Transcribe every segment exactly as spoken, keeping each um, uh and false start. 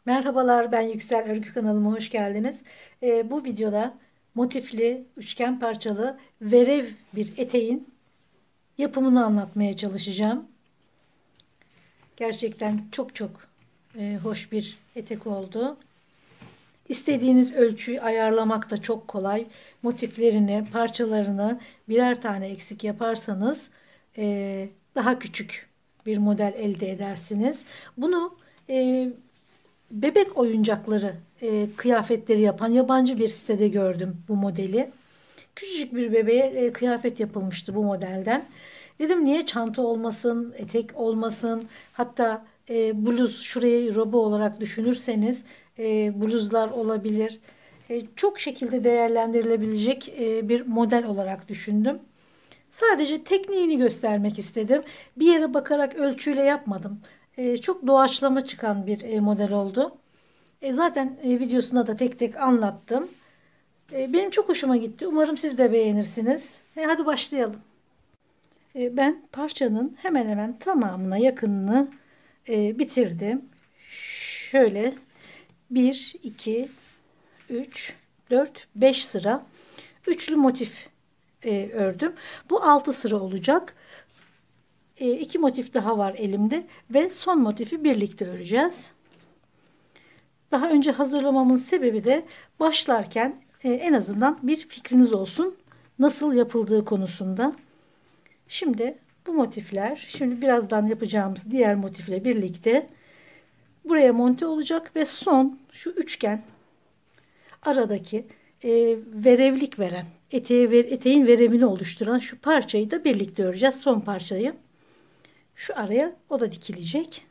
Merhabalar, ben Yüksel Örgü kanalıma hoş geldiniz. Ee, bu videoda motifli, üçgen parçalı verev bir eteğin yapımını anlatmaya çalışacağım. Gerçekten çok çok e, hoş bir etek oldu. İstediğiniz ölçüyü ayarlamak da çok kolay. Motiflerini, parçalarını birer tane eksik yaparsanız e, daha küçük bir model elde edersiniz. Bunu e, bebek oyuncakları e, kıyafetleri yapan yabancı bir sitede gördüm bu modeli. Küçücük bir bebeğe e, kıyafet yapılmıştı bu modelden. Dedim niye çanta olmasın, etek olmasın, hatta e, bluz şuraya robo olarak düşünürseniz e, bluzlar olabilir. E, çok şekilde değerlendirilebilecek e, bir model olarak düşündüm. Sadece tekniğini göstermek istedim. Bir yere bakarak ölçüyle yapmadım. E, çok doğaçlama çıkan bir e, model oldu. E, zaten e, videosunda da tek tek anlattım. E, benim çok hoşuma gitti. Umarım siz de beğenirsiniz. E, hadi başlayalım. E, ben parçanın hemen hemen tamamına yakınını e, bitirdim. Şöyle bir, iki, üç, dört, beş sıra üçlü motif e, ördüm. Bu altı sıra olacak. E, iki motif daha var elimde ve son motifi birlikte öreceğiz. Daha önce hazırlamamın sebebi de başlarken e, en azından bir fikriniz olsun nasıl yapıldığı konusunda. Şimdi bu motifler, şimdi birazdan yapacağımız diğer motifle birlikte buraya monte olacak ve son şu üçgen aradaki e, verevlik veren, eteğe ver, eteğin verevini oluşturan şu parçayı da birlikte öreceğiz. Son parçayı. Şu araya o da dikilecek.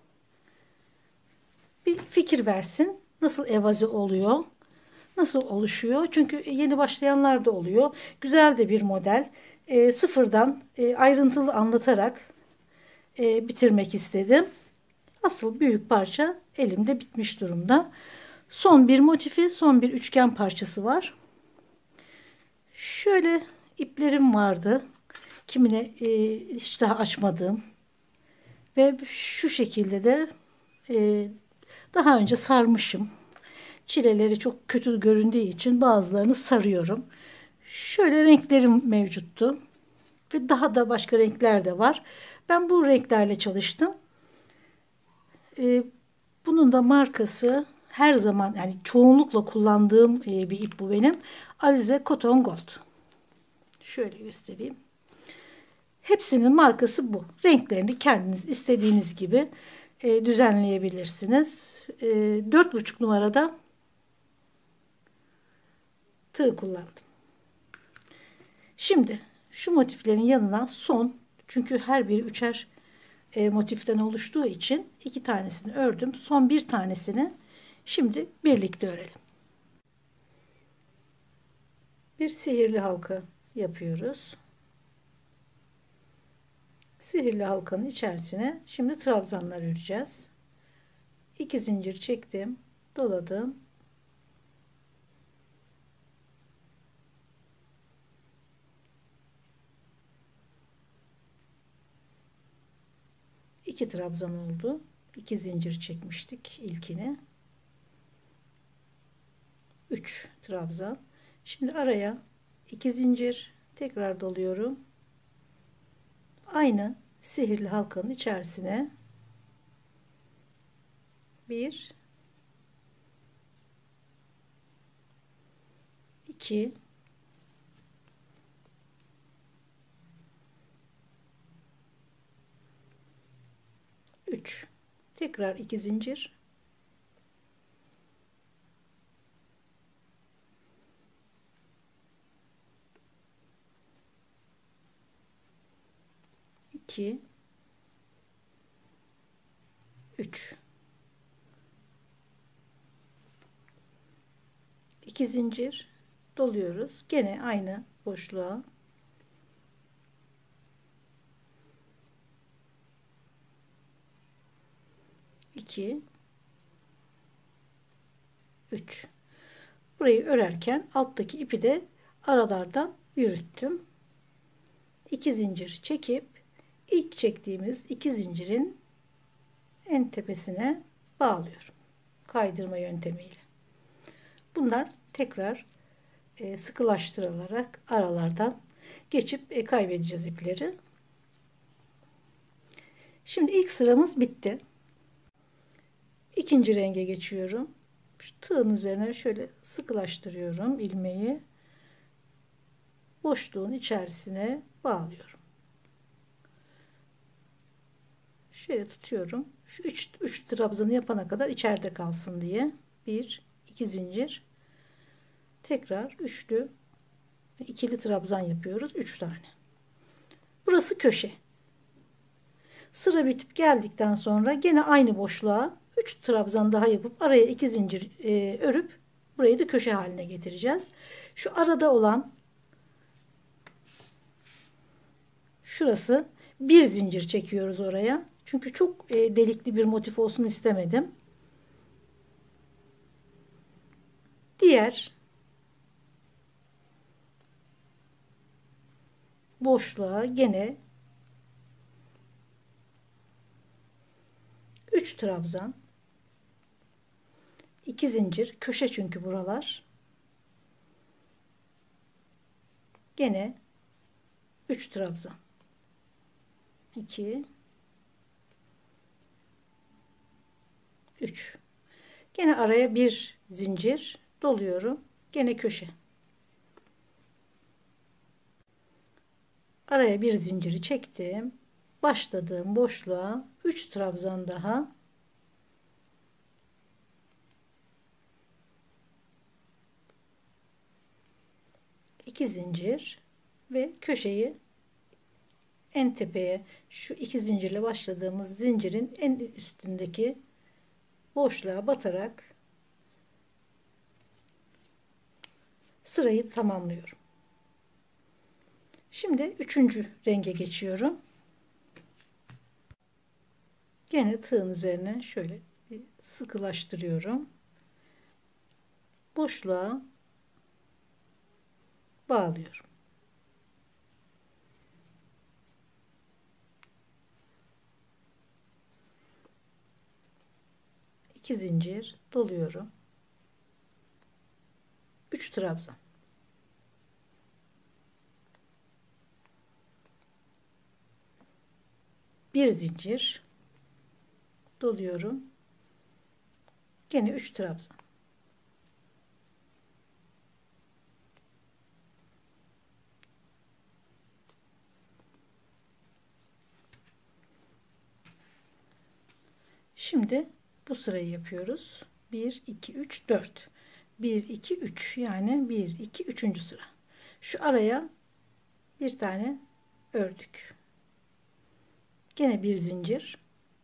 Bir fikir versin. Nasıl evaze oluyor? Nasıl oluşuyor? Çünkü yeni başlayanlar da oluyor. Güzel de bir model. E, sıfırdan e, ayrıntılı anlatarak e, bitirmek istedim. Asıl büyük parça elimde bitmiş durumda. Son bir motifi, son bir üçgen parçası var. Şöyle iplerim vardı. Kimine e, hiç daha açmadığım. Ve şu şekilde de e, daha önce sarmışım. Çileleri çok kötü göründüğü için bazılarını sarıyorum. Şöyle renklerim mevcuttu. Ve daha da başka renkler de var. Ben bu renklerle çalıştım. Ee, bunun da markası her zaman yani çoğunlukla kullandığım e, bir ip bu benim. Alize Cotton Gold. Şöyle göstereyim. Hepsinin markası bu. Renklerini kendiniz istediğiniz gibi e, düzenleyebilirsiniz. E, dört buçuk numarada tığ kullandım. Şimdi şu motiflerin yanına son, çünkü her biri üçer e, motiften oluştuğu için iki tanesini ördüm. Son bir tanesini şimdi birlikte örelim. Bir sihirli halka yapıyoruz. Sihirli halkanın içerisine şimdi trabzanlar öreceğiz. İki zincir çektim, doladım. İki trabzan oldu. İki zincir çekmiştik ilkini. Üç trabzan. Şimdi araya iki zincir tekrar doluyorum. Aynı sihirli halkanın içerisine bir, iki, üç. Tekrar iki zincir. iki, üç. iki zincir doluyoruz. Gene aynı boşluğa. iki, üç. Burayı örerken alttaki ipi de aralardan yürüttüm. iki zincir çekip ilk çektiğimiz iki zincirin en tepesine bağlıyorum. kaydırma yöntemiyle. Bunlar tekrar e, sıkılaştırılarak aralardan geçip e, kaybedeceğiz ipleri. Şimdi ilk sıramız bitti. İkinci renge geçiyorum. Şu tığın üzerine şöyle sıkılaştırıyorum ilmeği. Boşluğun içerisine bağlıyorum. Şöyle tutuyorum. Şu üç, üç trabzanı yapana kadar içeride kalsın diye. bir, iki zincir. Tekrar üçlü, ikili trabzan yapıyoruz. üç tane. Burası köşe. Sıra bitip geldikten sonra gene aynı boşluğa üç trabzan daha yapıp araya iki zincir e, örüp burayı da köşe haline getireceğiz. Şu arada olan şurası bir zincir çekiyoruz oraya. Çünkü çok e, delikli bir motif olsun istemedim. Diğer boşluğa gene üç trabzan, iki zincir, köşe çünkü buralar. Gene üç trabzan. iki üç. Gene araya bir zincir doluyorum. Gene köşe. Araya bir zinciri çektim. Başladığım boşluğa üç trabzan daha. iki zincir ve köşeyi en tepeye şu iki zincirle başladığımız zincirin en üstündeki boşluğa batarak sırayı tamamlıyorum. Şimdi üçüncü renge geçiyorum. Gene tığın üzerine şöyle bir sıkılaştırıyorum. Boşluğa bağlıyorum. iki zincir doluyorum. üç trabzan. bir zincir doluyorum. Gene üç trabzan. Şimdi bu sırayı yapıyoruz. bir iki üç dört. bir iki üç yani bir iki üçüncü sıra. Şu araya bir tane ördük. Gene bir zincir.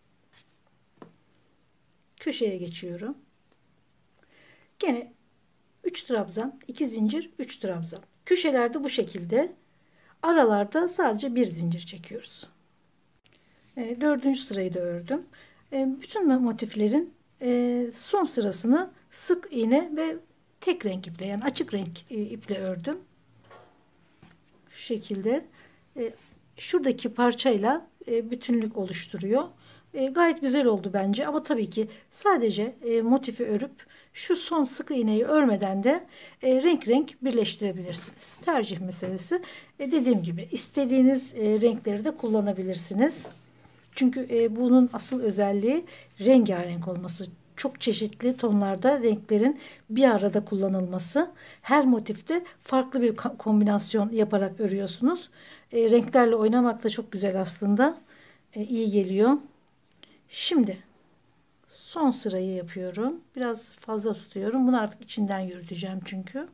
Köşeye geçiyorum. Gene üç trabzan, iki zincir, üç trabzan. Köşelerde bu şekilde. Aralarda sadece bir zincir çekiyoruz. E, dördüncü sırayı da ördüm. E, bütün motiflerin e, son sırasını sık iğne ve tek renk iple yani açık renk e, iple ördüm. Şu şekilde. E, şuradaki parçayla e, bütünlük oluşturuyor. E, gayet güzel oldu bence ama tabii ki sadece e, motifi örüp şu son sık iğneyi örmeden de e, renk renk birleştirebilirsiniz. Tercih meselesi. E, dediğim gibi istediğiniz e, renkleri de kullanabilirsiniz. Çünkü e, bunun asıl özelliği rengarenk olması. Çok çeşitli tonlarda renklerin bir arada kullanılması. Her motifte farklı bir kombinasyon yaparak örüyorsunuz. E, renklerle oynamak da çok güzel aslında. E, iyi geliyor. Şimdi son sırayı yapıyorum. Biraz fazla tutuyorum. Bunu artık içinden yürüteceğim çünkü.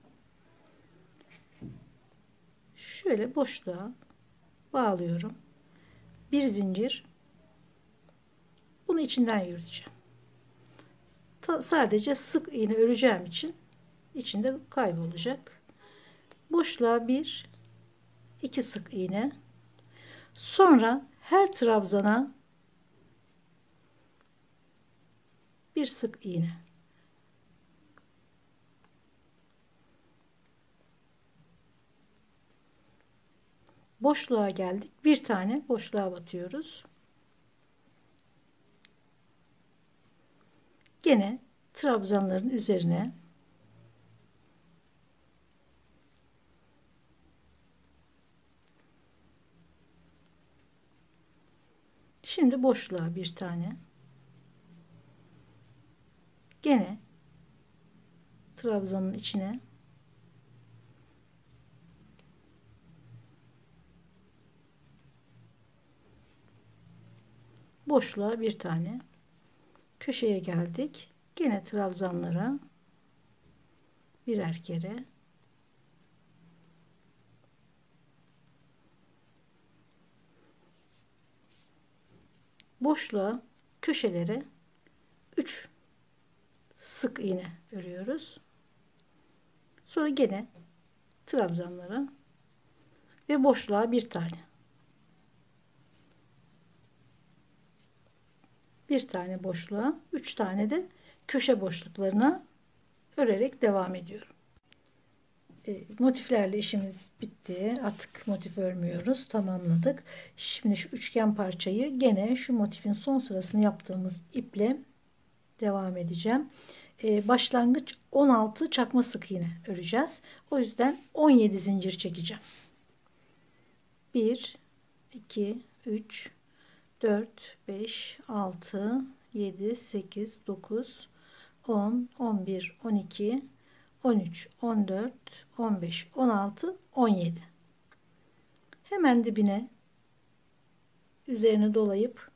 Şöyle boşluğa bağlıyorum. Bir zincir. Bunu içinden yürüteceğim. Ta, sadece sık iğne öreceğim için içinde kaybolacak. Boşluğa bir, iki sık iğne. Sonra her trabzana bir sık iğne. Boşluğa geldik. Bir tane boşluğa batıyoruz. Gene trabzanların üzerine şimdi boşluğa bir tane, gene trabzanın içine boşluğa bir tane, köşeye geldik. Gene trabzanlara birer kere, boşluğa, köşelere üç sık iğne örüyoruz. Sonra gene trabzanlara ve boşluğa bir tane. Bir tane boşluğa, üç tane de köşe boşluklarına örerek devam ediyorum. E, motiflerle işimiz bitti. Artık motif örmüyoruz. Tamamladık. Şimdi şu üçgen parçayı gene şu motifin son sırasını yaptığımız iple devam edeceğim. E, başlangıç on altı çakma sık iğne öreceğiz. O yüzden on yedi zincir çekeceğim. bir, iki, üç, dört, beş, altı, yedi, sekiz, dokuz, on, on bir, on iki, on üç, on dört, on beş, on altı, on yedi. Hemen dibine üzerine dolayıp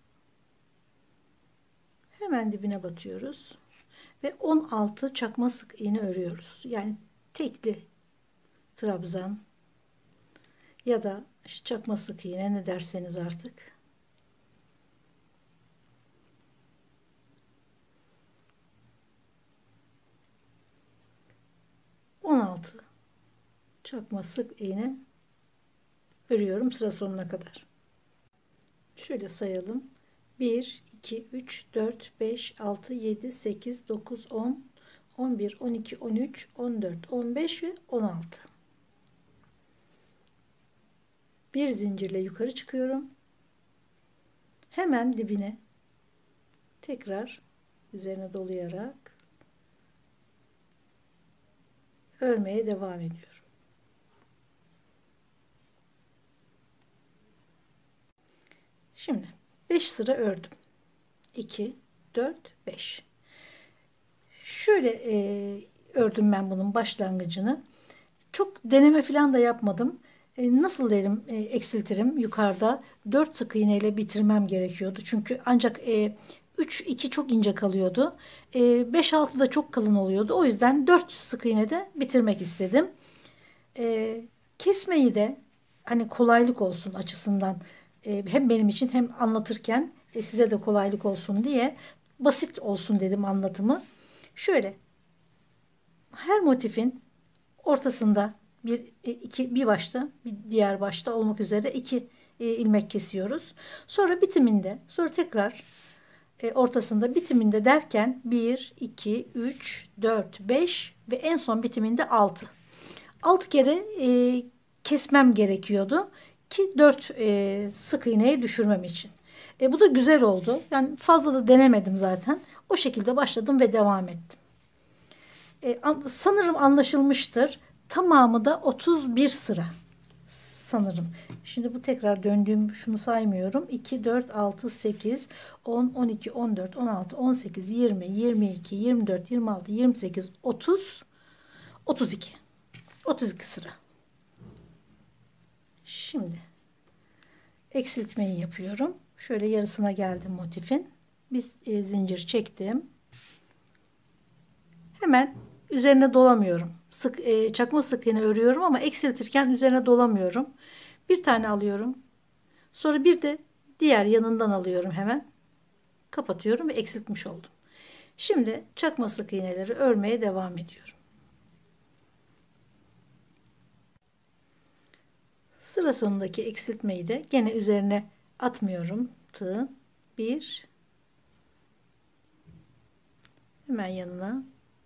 hemen dibine batıyoruz ve on altı çakma sık iğne örüyoruz. Yani tekli trabzan ya da çakma sık iğne, ne derseniz artık. on altı çakma sık iğne örüyorum sıra sonuna kadar. Şöyle sayalım. bir, iki, üç, dört, beş, altı, yedi, sekiz, dokuz, on, on bir, on iki, on üç, on dört, on beş ve on altı. Bir zincirle yukarı çıkıyorum. Hemen dibine tekrar üzerine dolayarak örmeye devam ediyorum. Şimdi beş sıra ördüm. iki, dört, beş. Şöyle e, ördüm ben bunun başlangıcını. Çok deneme falan da yapmadım. E, nasıl derim e, eksiltirim yukarıda dört sık iğne ile bitirmem gerekiyordu. Çünkü ancak e, üç iki çok ince kalıyordu. E, beş altı da çok kalın oluyordu. O yüzden dört sık iğne de bitirmek istedim. E, kesmeyi de hani kolaylık olsun açısından e, hem benim için hem anlatırken e, size de kolaylık olsun diye basit olsun dedim anlatımı. Şöyle her motifin ortasında bir iki bir başta bir diğer başta olmak üzere iki e, ilmek kesiyoruz. Sonra bitiminde, sonra tekrar e, ortasında, bitiminde derken bir, iki, üç, dört, beş ve en son bitiminde altı. altı kere e, kesmem gerekiyordu ki dört e, sık iğneye düşürmem için. E, bu da güzel oldu. Yani fazla da denemedim zaten. O şekilde başladım ve devam ettim. E, sanırım anlaşılmıştır. Tamamı da otuz bir sıra. Sanırım. Şimdi bu tekrar döndüğüm, şunu saymıyorum. iki, dört, altı, sekiz, on, on iki, on dört, on altı, on sekiz, yirmi, yirmi iki, yirmi dört, yirmi altı, yirmi sekiz, otuz, otuz iki. otuz iki sıra. Şimdi eksiltmeyi yapıyorum. Şöyle yarısına geldim motifin. Bir e, zincir çektim. Hemen üzerine dolamıyorum. Sık, e, çakma sık iğne örüyorum ama eksiltirken üzerine dolamıyorum. Bir tane alıyorum. Sonra bir de diğer yanından alıyorum hemen. Kapatıyorum ve eksiltmiş oldum. Şimdi çakma sık iğneleri örmeye devam ediyorum. Sıra sonundaki eksiltmeyi de gene üzerine atmıyorum. Tığ bir, hemen yanına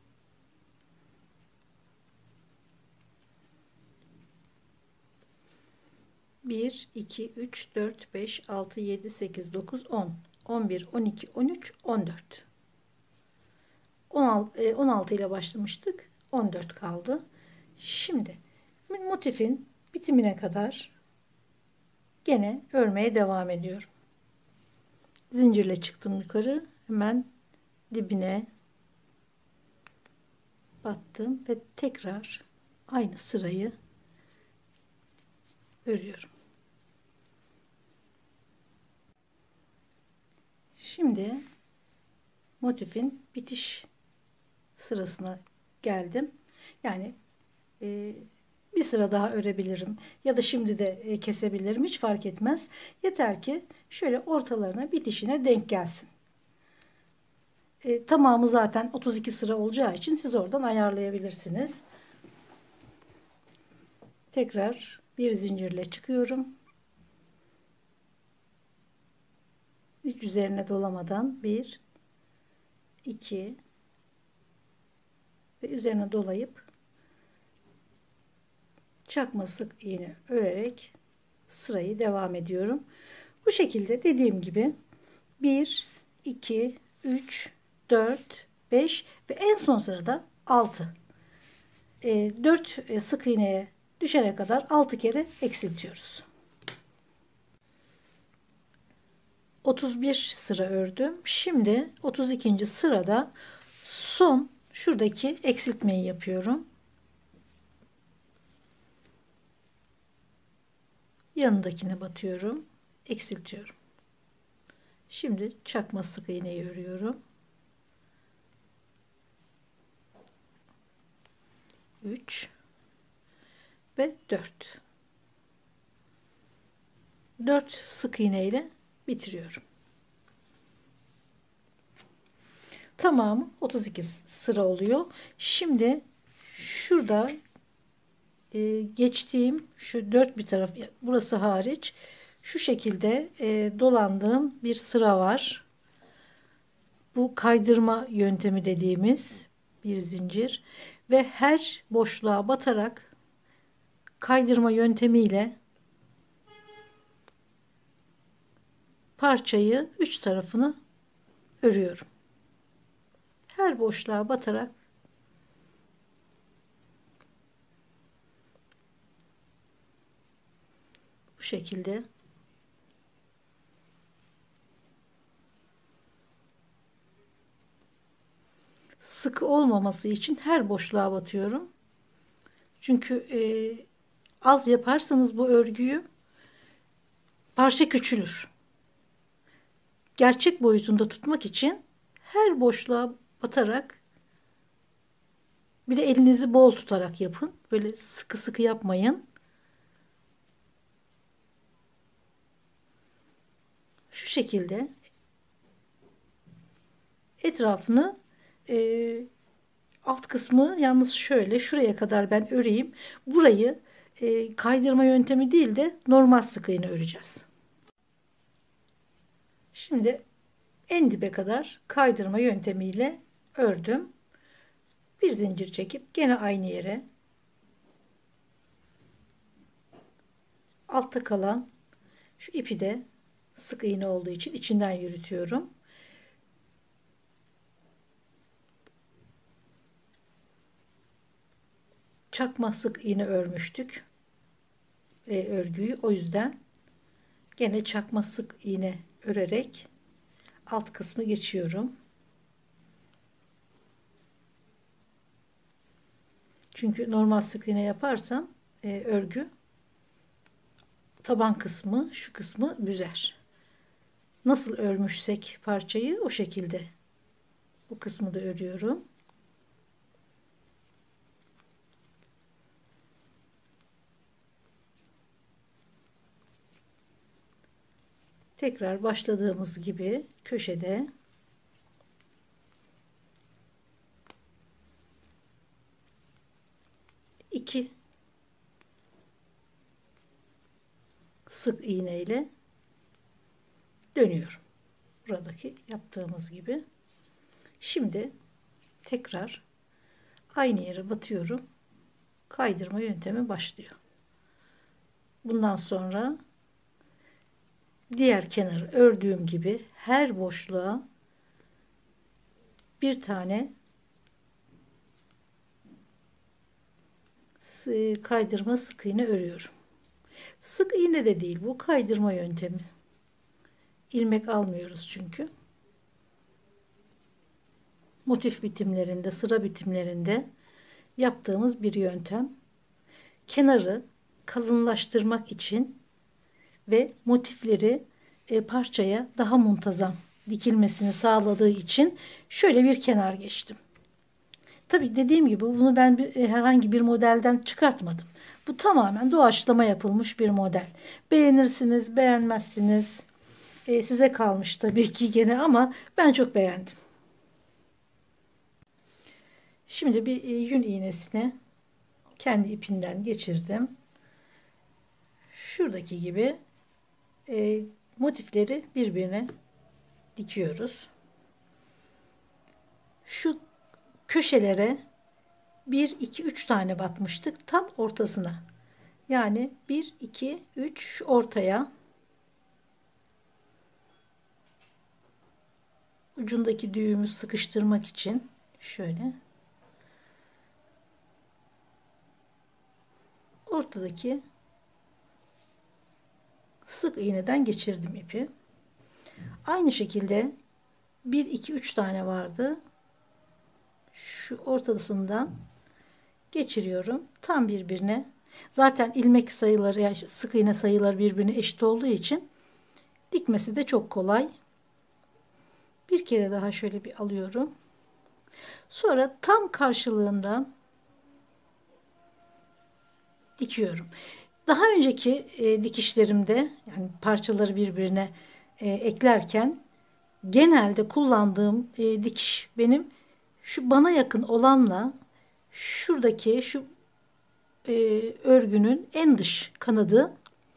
bir, iki, üç, dört, beş, altı, yedi, sekiz, dokuz, on, on bir, on iki, on üç, on dört. on altı, e, on altı ile başlamıştık. on dört kaldı. Şimdi motifin bitimine kadar gene örmeye devam ediyorum. Zincirle çıktım yukarı. Hemen dibine battım ve tekrar aynı sırayı örüyorum. Şimdi motifin bitiş sırasına geldim. Yani e, bir sıra daha örebilirim ya da şimdi de e, kesebilirim, hiç fark etmez. Yeter ki şöyle ortalarına, bitişine denk gelsin. E, tamamı zaten otuz iki sıra olacağı için siz oradan ayarlayabilirsiniz. Tekrar bir zincirle çıkıyorum. Hiç üzerine dolamadan bir, iki ve üzerine dolayıp çakma sık iğne örerek sırayı devam ediyorum. Bu şekilde dediğim gibi bir, iki, üç, dört, beş ve en son sırada altı. E, dört sık iğneye düşene kadar altı kere eksiltiyoruz. otuz bir sıra ördüm. Şimdi otuz ikinci sırada son şuradaki eksiltmeyi yapıyorum. Yanındakine batıyorum, eksiltiyorum. Şimdi çakma sık iğneyi örüyorum. üç ve dört. dört sık iğne ile bitiriyorum. Tamamı otuz iki sıra oluyor. Şimdi şurada e, geçtiğim şu dört bir taraf, burası hariç, şu şekilde e, dolandığım bir sıra var. Bu kaydırma yöntemi dediğimiz bir zincir ve her boşluğa batarak kaydırma yöntemiyle parçayı üç tarafını örüyorum. Her boşluğa batarak bu şekilde sıkı olmaması için her boşluğa batıyorum. Çünkü e, az yaparsanız bu örgüyü parça küçülür. Gerçek boyutunda tutmak için her boşluğa batarak, bir de elinizi bol tutarak yapın. Böyle sıkı sıkı yapmayın. Şu şekilde etrafını e, alt kısmı yalnız şöyle şuraya kadar ben öreyim. Burayı e, kaydırma yöntemi değil de normal sık iğne öreceğiz. Şimdi en dibe kadar kaydırma yöntemiyle ördüm. Bir zincir çekip gene aynı yere altta kalan şu ipi de sık iğne olduğu için içinden yürütüyorum. Çakma sık iğne örmüştük e, örgüyü, o yüzden gene çakma sık iğne örerek alt kısmı geçiyorum. Çünkü normal sık iğne yaparsam e, örgü taban kısmı, şu kısmı büzer. Nasıl örmüşsek parçayı o şekilde bu kısmı da örüyorum. Tekrar başladığımız gibi köşede iki sık iğne ile dönüyorum. Buradaki yaptığımız gibi. Şimdi tekrar aynı yere batıyorum. Kaydırma yöntemi başlıyor. Bundan sonra diğer kenarı ördüğüm gibi her boşluğa bir tane kaydırma sık iğne örüyorum. Sık iğne de değil, bu kaydırma yöntemi. İlmek almıyoruz çünkü. Motif bitimlerinde, sıra bitimlerinde yaptığımız bir yöntem. Kenarı kalınlaştırmak için ve motifleri e, parçaya daha muntazam dikilmesini sağladığı için şöyle bir kenar geçtim. Tabii dediğim gibi bunu ben bir, e, herhangi bir modelden çıkartmadım. Bu tamamen doğaçlama yapılmış bir model. Beğenirsiniz, beğenmezsiniz. E, size kalmış tabii ki gene, ama ben çok beğendim. Şimdi bir e, yün iğnesine kendi ipinden geçirdim. Şuradaki gibi e, motifleri birbirine dikiyoruz. Şu köşelere bir iki üç tane batmıştık, tam ortasına. Yani bir iki üç ortaya, ucundaki düğümü sıkıştırmak için şöyle ortadaki sık iğneden geçirdim ipi. Aynı şekilde bir iki üç tane vardı. Şu ortasından geçiriyorum. Tam birbirine. Zaten ilmek sayıları, yani sık iğne sayıları birbirine eşit olduğu için dikmesi de çok kolay. Bir kere daha şöyle bir alıyorum. Sonra tam karşılığından dikiyorum. Daha önceki e, dikişlerimde, yani parçaları birbirine e, eklerken genelde kullandığım e, dikiş benim şu bana yakın olanla şuradaki şu e, örgünün en dış kanadı,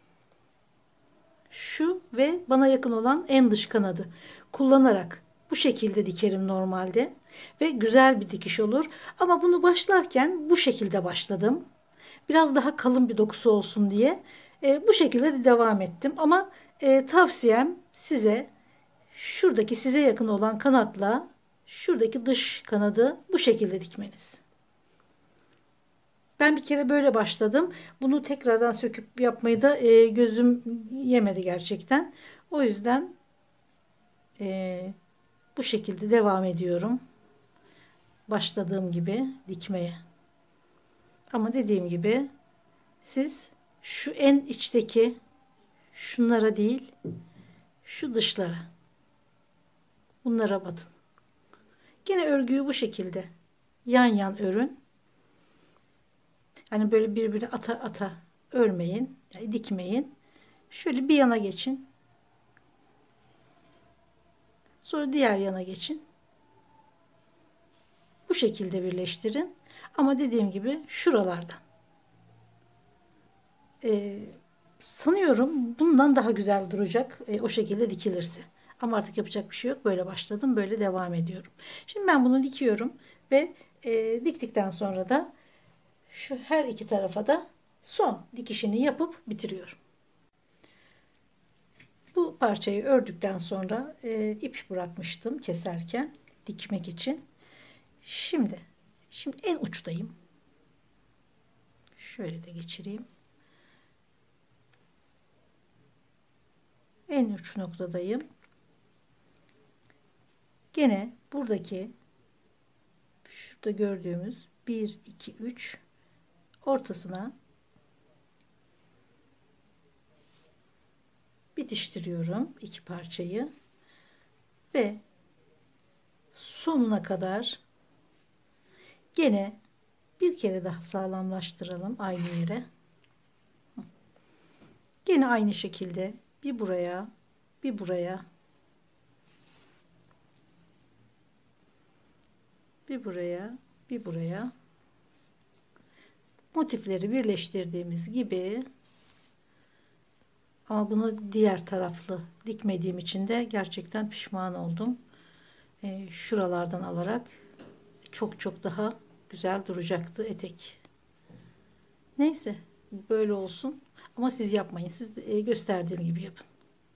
şu ve bana yakın olan en dış kanadı kullanarak bu şekilde dikerim normalde ve güzel bir dikiş olur. Ama bunu başlarken bu şekilde başladım. Biraz daha kalın bir dokusu olsun diye e, bu şekilde de devam ettim. Ama e, tavsiyem size şuradaki size yakın olan kanatla şuradaki dış kanadı bu şekilde dikmeniz. Ben bir kere böyle başladım. Bunu tekrardan söküp yapmayı da e, gözüm yemedi gerçekten. O yüzden e, bu şekilde devam ediyorum. Başladığım gibi dikmeye. Ama dediğim gibi siz şu en içteki şunlara değil, şu dışlara, bunlara batın. Yine örgüyü bu şekilde yan yan örün. Yani böyle birbirine ata ata örmeyin, yani dikmeyin. Şöyle bir yana geçin. Sonra diğer yana geçin. Bu şekilde birleştirin. Ama dediğim gibi şuralardan. Ee, sanıyorum bundan daha güzel duracak e, o şekilde dikilirse. Ama artık yapacak bir şey yok. Böyle başladım. Böyle devam ediyorum. Şimdi ben bunu dikiyorum ve e, diktikten sonra da şu her iki tarafa da son dikişini yapıp bitiriyorum. Bu parçayı ördükten sonra e, ip bırakmıştım keserken dikmek için. Şimdi şimdi en uçtayım. Şöyle de geçireyim. En uç noktadayım. Gene buradaki şurada gördüğümüz bir iki üç ortasına bitiştiriyorum iki parçayı ve sonuna kadar gene bir kere daha sağlamlaştıralım aynı yere. Gene aynı şekilde bir buraya, bir buraya, bir buraya, bir buraya motifleri birleştirdiğimiz gibi, ama bunu diğer taraflı dikmediğim için de gerçekten pişman oldum. E, şuralardan alarak çok çok daha güzel duracaktı etek. Neyse böyle olsun. Ama siz yapmayın. Siz de, e, gösterdiğim gibi yapın.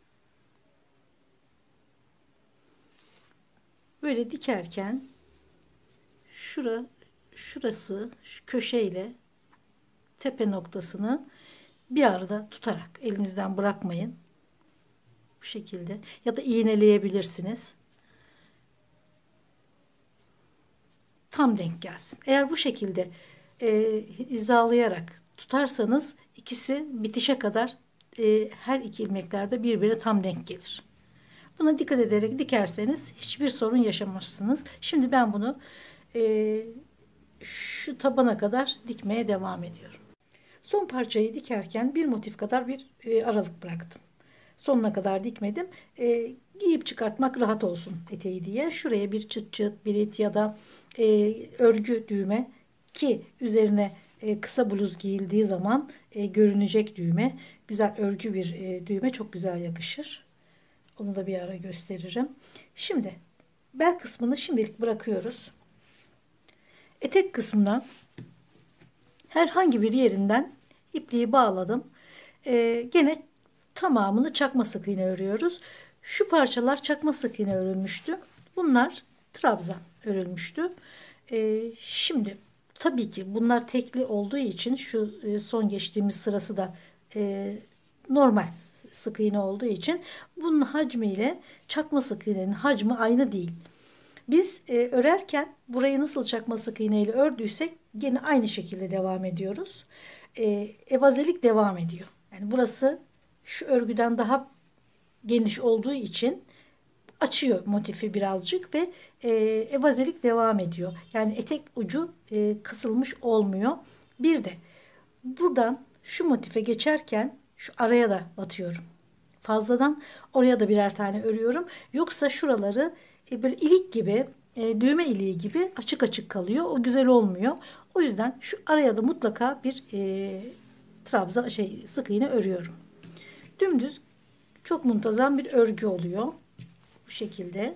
Böyle dikerken şura, şurası şu köşeyle tepe noktasını bir arada tutarak, elinizden bırakmayın. Bu şekilde, ya da iğneleyebilirsiniz. Tam denk gelsin. Eğer bu şekilde e, hizalayarak tutarsanız ikisi bitişe kadar e, her iki ilmeklerde birbirine tam denk gelir. Buna dikkat ederek dikerseniz hiçbir sorun yaşamazsınız. Şimdi ben bunu e, şu tabana kadar dikmeye devam ediyorum. Son parçayı dikerken bir motif kadar bir e, aralık bıraktım. Sonuna kadar dikmedim. E, giyip çıkartmak rahat olsun eteği diye. Şuraya bir çıt çıt, bir it ya da e, örgü düğme, ki üzerine e, kısa bluz giyildiği zaman e, görünecek düğme. Güzel örgü bir e, düğme çok güzel yakışır. Onu da bir ara gösteririm. Şimdi bel kısmını şimdilik bırakıyoruz. Etek kısmına herhangi bir yerinden ipliği bağladım. Ee, gene tamamını çakma sık iğne örüyoruz. Şu parçalar çakma sık iğne örülmüştü. Bunlar trabzan örülmüştü. Ee, şimdi tabii ki bunlar tekli olduğu için şu e, son geçtiğimiz sırası da e, normal sık iğne olduğu için bunun hacmiyle çakma sık iğnenin hacmi aynı değil. Biz e, örerken burayı nasıl çakma sık iğne ile ördüysek gene aynı şekilde devam ediyoruz. E, evazelik devam ediyor. Yani burası şu örgüden daha geniş olduğu için açıyor motifi birazcık ve e, evazelik devam ediyor. Yani etek ucu e, kısılmış olmuyor. Bir de buradan şu motife geçerken şu araya da batıyorum. Fazladan oraya da birer tane örüyorum. Yoksa şuraları e, böyle ilik gibi, e, düğme iliği gibi açık açık kalıyor. O güzel olmuyor. O yüzden şu araya da mutlaka bir e, trabzan şey sık iğne örüyorum. Dümdüz çok muntazam bir örgü oluyor. Bu şekilde.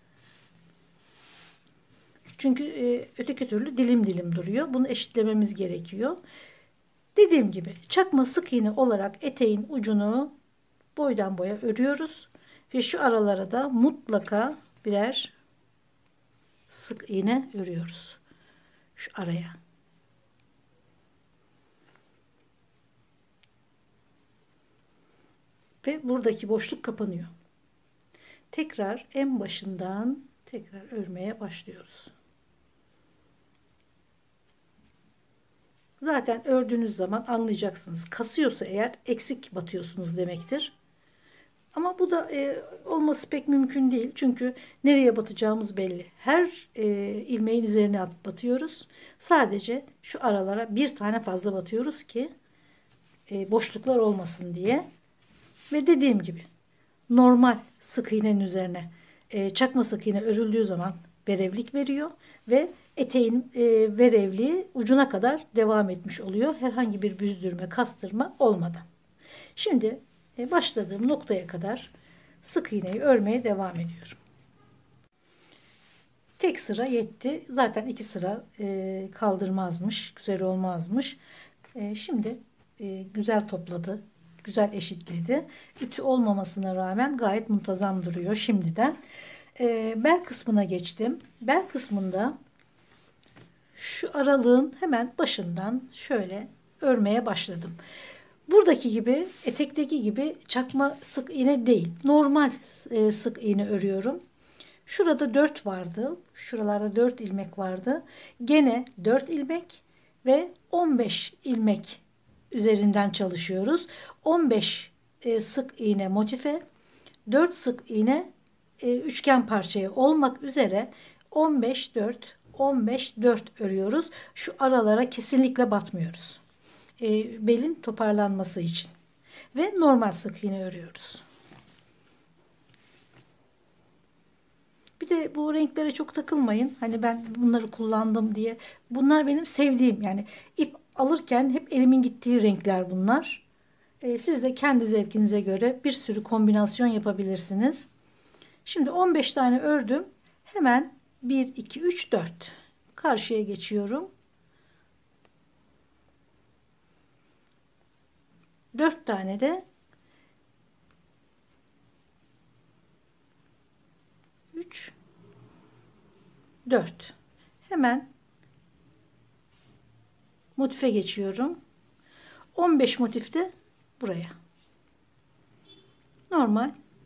Çünkü e, öteki türlü dilim dilim duruyor. Bunu eşitlememiz gerekiyor. Dediğim gibi çakma sık iğne olarak eteğin ucunu boydan boya örüyoruz. Ve şu aralara da mutlaka birer sık iğne örüyoruz. Şu araya. Ve buradaki boşluk kapanıyor. Tekrar en başından tekrar örmeye başlıyoruz. Zaten ördüğünüz zaman anlayacaksınız. Kasıyorsa eğer eksik batıyorsunuz demektir. Ama bu da e, olması pek mümkün değil. Çünkü nereye batacağımız belli. Her e, ilmeğin üzerine at batıyoruz. Sadece şu aralara bir tane fazla batıyoruz ki e, boşluklar olmasın diye. Ve dediğim gibi normal sık iğnenin üzerine e, çakma sık iğne örüldüğü zaman verevlik veriyor ve eteğin e, verevliği ucuna kadar devam etmiş oluyor. Herhangi bir büzdürme, kastırma olmadan. Şimdi e, başladığım noktaya kadar sık iğneyi örmeye devam ediyorum. Tek sıra yetti. Zaten iki sıra e, kaldırmazmış, güzel olmazmış. E, şimdi e, güzel topladı. Güzel eşitledi. Ütü olmamasına rağmen gayet muntazam duruyor şimdiden. E, bel kısmına geçtim. Bel kısmında şu aralığın hemen başından şöyle örmeye başladım. Buradaki gibi, etekteki gibi çakma sık iğne değil. Normal e, sık iğne örüyorum. Şurada dört vardı. Şuralarda dört ilmek vardı. Gene dört ilmek ve on beş ilmek üzerinden çalışıyoruz. on beş e, sık iğne motife, dört sık iğne e, üçgen parçaya olmak üzere on beş dört on beş dört örüyoruz. Şu aralara kesinlikle batmıyoruz. E, belin toparlanması için. Ve normal sık iğne örüyoruz. Bir de bu renklere çok takılmayın. Hani ben bunları kullandım diye. Bunlar benim sevdiğim, yani ip alırken hep elimin gittiği renkler bunlar. E, siz de kendi zevkinize göre bir sürü kombinasyon yapabilirsiniz. Şimdi on beş tane ördüm. Hemen bir, iki, üç, dört. Karşıya geçiyorum. dört tane de üç, dört. Hemen motife geçiyorum. on beş motif de buraya. Normal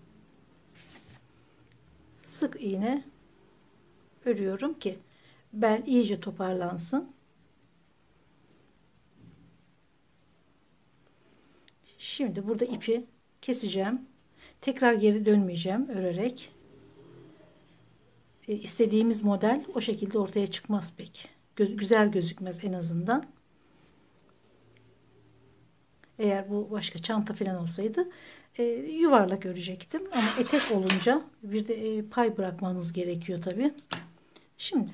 sık iğne örüyorum ki bel iyice toparlansın. Şimdi burada ipi keseceğim. Tekrar geri dönmeyeceğim örerek. E, istediğimiz model o şekilde ortaya çıkmaz pek. Göz, güzel gözükmez en azından. Eğer bu başka çanta falan olsaydı e, yuvarlak örecektim. Ama etek olunca bir de e, pay bırakmamız gerekiyor tabii. Şimdi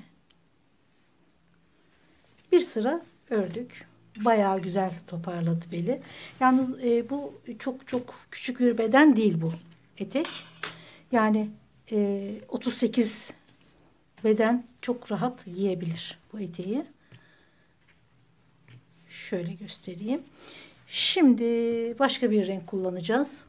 bir sıra ördük. Bayağı güzel toparladı beli. Yalnız e, bu çok çok küçük bir beden değil bu etek. Yani e, otuz sekiz beden çok rahat giyebilir bu eteği. Şöyle göstereyim. Şimdi başka bir renk kullanacağız.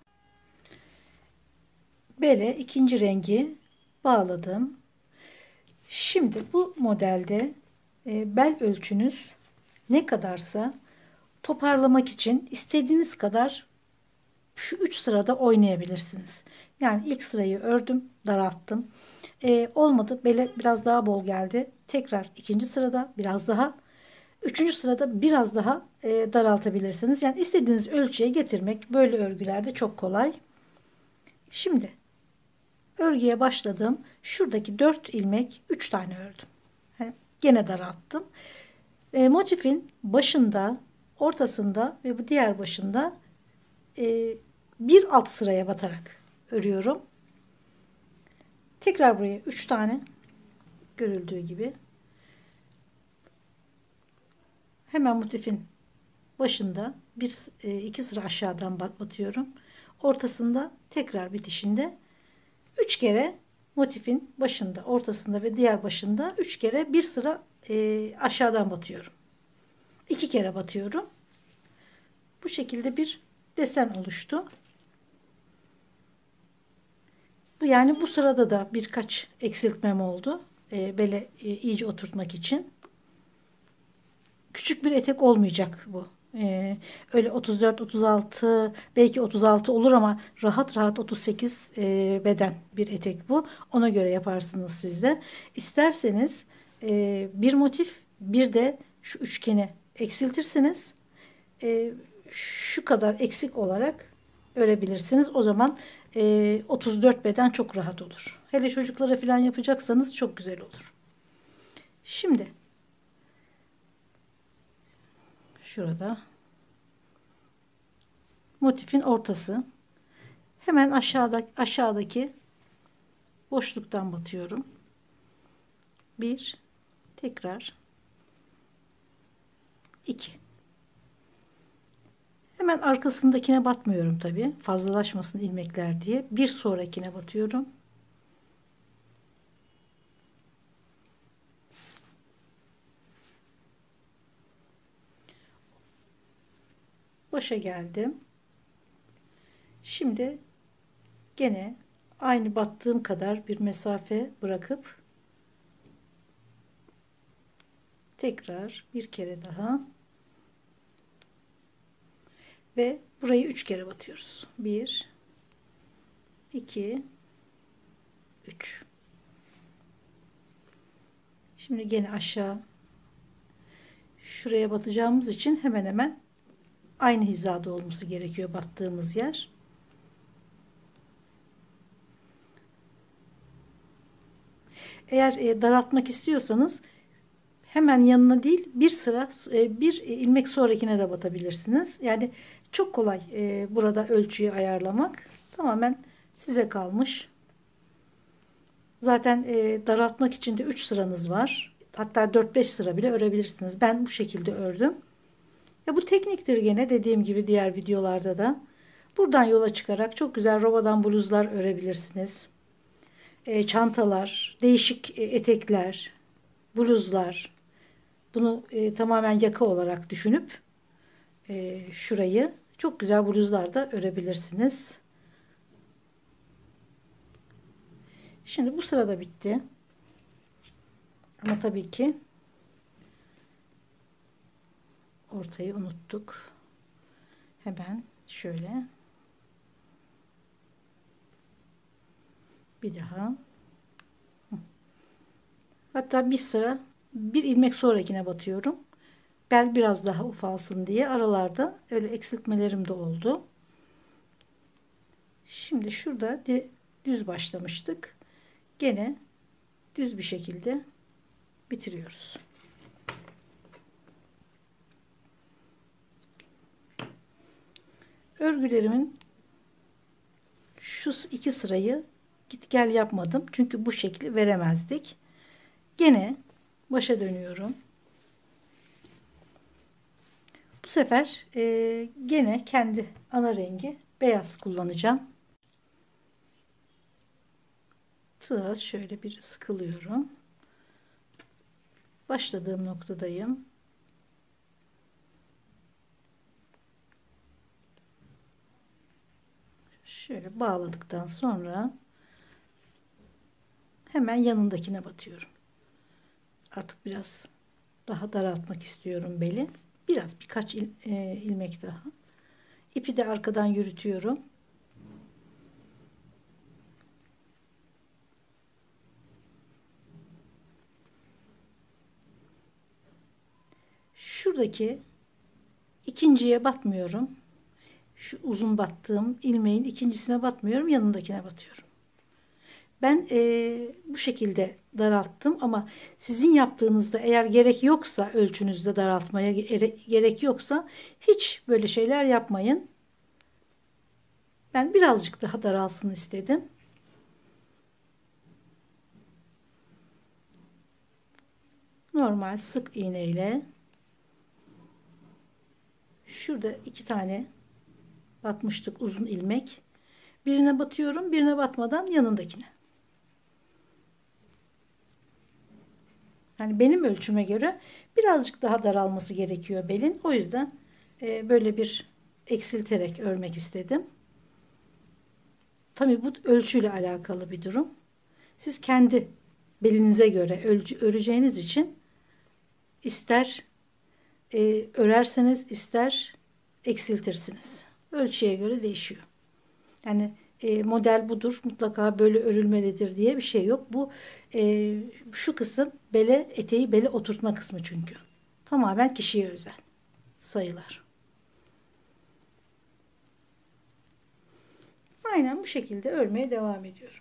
Bele ikinci rengi bağladım. Şimdi bu modelde e, bel ölçünüz ne kadarsa toparlamak için istediğiniz kadar şu üç sırada oynayabilirsiniz. Yani ilk sırayı ördüm, daralttım. Ee, olmadı, bele biraz daha bol geldi. Tekrar ikinci sırada biraz daha. Üçüncü sırada biraz daha e, daraltabilirsiniz. Yani istediğiniz ölçüye getirmek böyle örgülerde çok kolay. Şimdi örgüye başladım. Şuradaki dört ilmek üç tane ördüm. He, gene daralttım. E, motifin başında, ortasında ve bu diğer başında e, bir alt sıraya batarak örüyorum. Tekrar buraya üç tane görüldüğü gibi. Hemen motifin başında bir e, iki sıra aşağıdan batıyorum. Ortasında tekrar bitişinde üç kere motifin başında, ortasında ve diğer başında üç kere bir sıra e, aşağıdan batıyorum. iki kere batıyorum. Bu şekilde bir desen oluştu. Bu yani bu sırada da birkaç eksiltmem oldu. E, bele e, iyice oturtmak için. Küçük bir etek olmayacak bu. E, öyle otuz dört otuz altı belki otuz altı olur ama rahat rahat otuz sekiz e, beden bir etek bu. Ona göre yaparsınız siz de. İsterseniz e, bir motif bir de şu üçgeni eksiltirsiniz. E, şu kadar eksik olarak örebilirsiniz. O zaman e, otuz dört beden çok rahat olur. Hele çocuklara falan yapacaksanız çok güzel olur. Şimdi şurada motifin ortası. Hemen aşağıda, aşağıdaki boşluktan batıyorum. Bir, tekrar iki. Hemen arkasındakine batmıyorum tabii. Fazlalaşmasın ilmekler diye. Bir sonrakine batıyorum. Başa geldim. Şimdi gene aynı battığım kadar bir mesafe bırakıp tekrar bir kere daha ve burayı üç kere batıyoruz. bir iki üç. Şimdi gene aşağı şuraya batacağımız için hemen hemen aynı hizada olması gerekiyor battığımız yer. Eğer e, daraltmak istiyorsanız hemen yanına değil bir sıra e, bir ilmek sonrakine de batabilirsiniz. Yani çok kolay e, burada ölçüyü ayarlamak. Tamamen size kalmış. Zaten e, daraltmak için de üç sıranız var. Hatta dört beş sıra bile örebilirsiniz. Ben bu şekilde ördüm. Ya bu tekniktir gene dediğim gibi diğer videolarda da. Buradan yola çıkarak çok güzel robadan bluzlar örebilirsiniz. E, çantalar, değişik e, etekler, bluzlar. Bunu e, tamamen yaka olarak düşünüp e, şurayı çok güzel bluzlar da örebilirsiniz. Şimdi bu sırada bitti. Ama tabii ki ortayı unuttuk. Hemen şöyle bir daha, hatta bir sıra bir ilmek sonrakine batıyorum. Bel biraz daha ufalsın diye aralarda öyle eksiltmelerim de oldu. Şimdi şurada düz başlamıştık. Gene düz bir şekilde bitiriyoruz. Örgülerimin şu iki sırayı git gel yapmadım. Çünkü bu şekli veremezdik. Gene başa dönüyorum. Bu sefer e, gene kendi ana rengi beyaz kullanacağım. Tığa şöyle bir sıkılıyorum. Başladığım noktadayım. Şöyle bağladıktan sonra hemen yanındakine batıyorum. Artık biraz daha daraltmak istiyorum beli. Biraz birkaç il, e, ilmek daha. İpi de arkadan yürütüyorum. Şuradaki ikinciye batmıyorum. Şu uzun battığım ilmeğin ikincisine batmıyorum, yanındakine batıyorum. Ben e, bu şekilde daralttım ama sizin yaptığınızda eğer gerek yoksa, ölçünüzde daraltmaya gerek yoksa hiç böyle şeyler yapmayın. Ben birazcık daha daralsın istedim. Normal sık iğneyle şurada iki tane batmıştık uzun ilmek. Birine batıyorum, birine batmadan yanındakine. Yani benim ölçüme göre birazcık daha daralması gerekiyor belin. O yüzden e, böyle bir eksilterek örmek istedim. Tabii bu ölçüyle alakalı bir durum. Siz kendi belinize göre ölçü, öreceğiniz için ister e, örerseniz ister eksiltirsiniz. Ölçüye göre değişiyor. Yani e, model budur, mutlaka böyle örülmelidir diye bir şey yok. Bu e, şu kısım bele, eteği bele oturtma kısmı çünkü. Tamamen kişiye özel sayılar. Aynen bu şekilde örmeye devam ediyorum.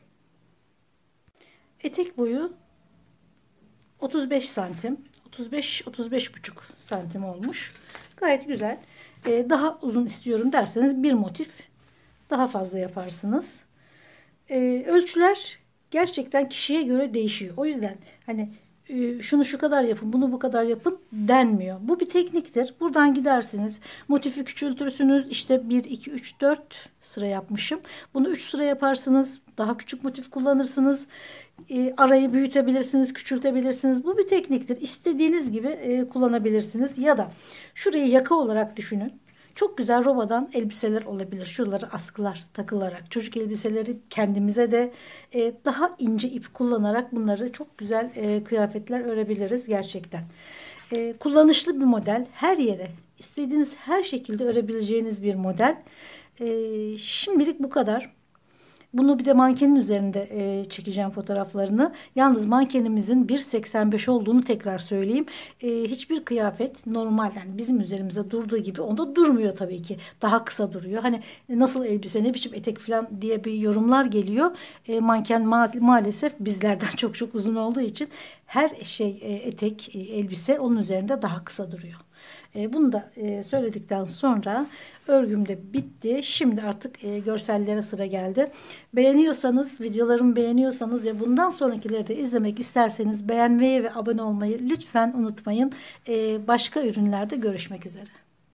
Etek boyu otuz beş santim, otuz beş otuz beş buçuk santim olmuş. Gayet güzel. Ee, daha uzun istiyorum derseniz bir motif daha fazla yaparsınız. Ee, ölçüler gerçekten kişiye göre değişiyor. O yüzden hani şunu şu kadar yapın, bunu bu kadar yapın denmiyor. Bu bir tekniktir. Buradan gidersiniz. Motifi küçültürsünüz. İşte bir, iki, üç, dört sıra yapmışım. Bunu üç sıra yaparsınız. Daha küçük motif kullanırsınız. E, arayı büyütebilirsiniz, küçültebilirsiniz. Bu bir tekniktir. İstediğiniz gibi e, kullanabilirsiniz. Ya da şurayı yaka olarak düşünün. Çok güzel robadan elbiseler olabilir. Şuraları askılar takılarak. Çocuk elbiseleri kendimize de e, daha ince ip kullanarak bunları çok güzel e, kıyafetler örebiliriz gerçekten. E, kullanışlı bir model. Her yere istediğiniz her şekilde örebileceğiniz bir model. E, şimdilik bu kadar. Bunu bir de mankenin üzerinde e, çekeceğim fotoğraflarını. Yalnız mankenimizin bir seksen beş olduğunu tekrar söyleyeyim. E, hiçbir kıyafet normal yani bizim üzerimize durduğu gibi onda durmuyor tabii ki. Daha kısa duruyor. Hani nasıl elbise ne biçim etek falan diye bir yorumlar geliyor. E, manken ma maalesef bizlerden çok çok uzun olduğu için her şey e, etek, e, elbise onun üzerinde daha kısa duruyor. E, bunu da e, söyledikten sonra örgüm de bitti. Şimdi artık e, görsellere sıra geldi. Beğeniyorsanız, videolarımı beğeniyorsanız ve bundan sonrakileri de izlemek isterseniz beğenmeyi ve abone olmayı lütfen unutmayın. E, başka ürünlerde görüşmek üzere.